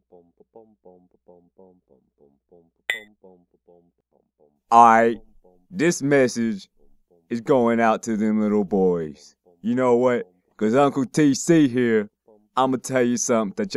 Alright, this message is going out to them little boys. You know what? Cause Uncle TC here, I'ma tell you something that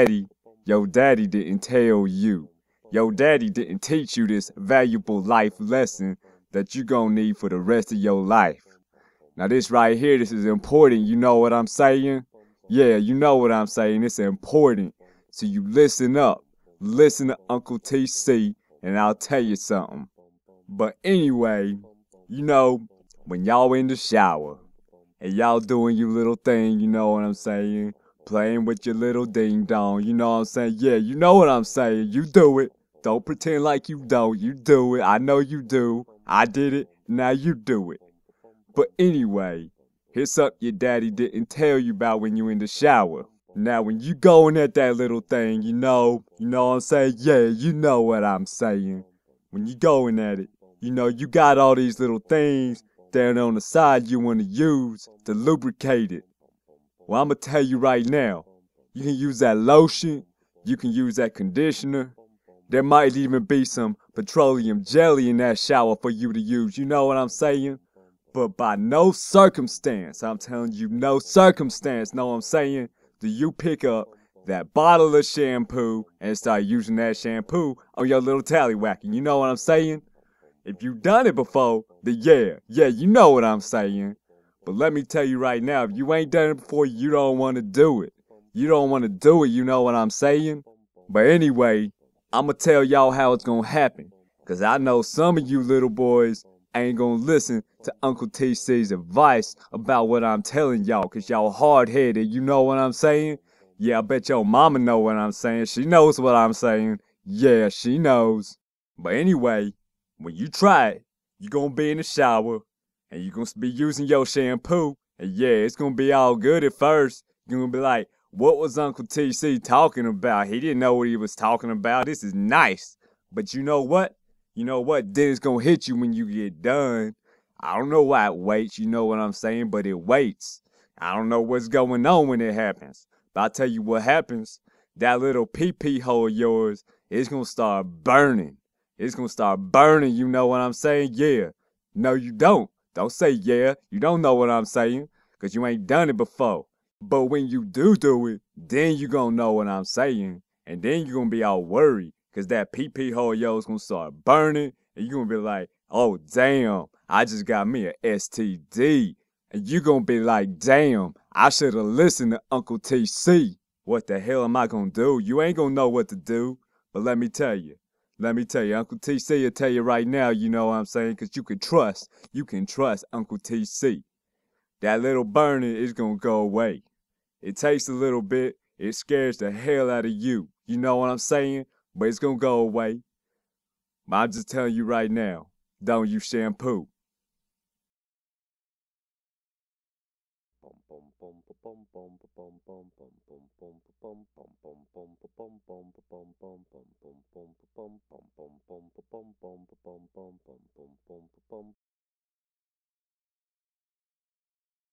your daddy didn't tell you. Your daddy didn't teach you this valuable life lesson that you gonna need for the rest of your life. Now this right here, this is important, you know what I'm saying? Yeah, you know what I'm saying, it's important. So you listen up, listen to Uncle TC, and I'll tell you something. But anyway, you know, when y'all in the shower, and y'all doing your little thing, you know what I'm saying? Playing with your little ding dong, you know what I'm saying? Yeah, you know what I'm saying, you do it. Don't pretend like you don't, you do it. I know you do. I did it, now you do it. But anyway, here's something your daddy didn't tell you about when you in the shower. Now when you going at that little thing, you know what I'm saying? Yeah, you know what I'm saying. When you going at it, you know you got all these little things down on the side you want to use to lubricate it. Well, I'm gonna tell you right now, you can use that lotion, you can use that conditioner. There might even be some petroleum jelly in that shower for you to use, you know what I'm saying? But by no circumstance, I'm telling you, no circumstance, know what I'm saying, do you pick up that bottle of shampoo and start using that shampoo on your little tallywhacker. You know what I'm saying? If you done it before, then yeah, you know what I'm saying. But let me tell you right now, if you ain't done it before, you don't want to do it. You don't want to do it, you know what I'm saying? But anyway, I'ma tell y'all how it's gonna happen. Cause I know some of you little boys ain't gonna listen to Uncle TC's advice about what I'm telling y'all, cause y'all hard-headed, you know what I'm saying? Yeah, I bet your mama know what I'm saying. She knows what I'm saying. Yeah, she knows. But anyway, when you try it, you gonna be in the shower, and you gonna be using your shampoo, and yeah, it's gonna be all good at first. You're gonna be like, what was Uncle TC talking about? He didn't know what he was talking about. This is nice. But you know what? You know what? Then it's gonna hit you when you get done. I don't know why it waits, you know what I'm saying? But it waits. I don't know what's going on when it happens. But I'll tell you what happens. That little pee-pee hole of yours, it's gonna start burning. It's gonna start burning, you know what I'm saying? Yeah. No, you don't. Don't say yeah. You don't know what I'm saying. Cause you ain't done it before. But when you do it, then you gonna know what I'm saying. And then you gonna be all worried. Cause that pee-pee hole of yours gonna start burning. And you gonna be like, oh damn, I just got me a STD. And you gonna be like, damn, I should have listened to Uncle TC. What the hell am I gonna do? You ain't gonna know what to do. But let me tell you, Uncle TC will tell you right now, you know what I'm saying? Cause you can trust Uncle TC. That little burning is gonna go away. It takes a little bit, it scares the hell out of you. You know what I'm saying? But it's gonna go away. But I'm just telling you right now, don't use shampoo.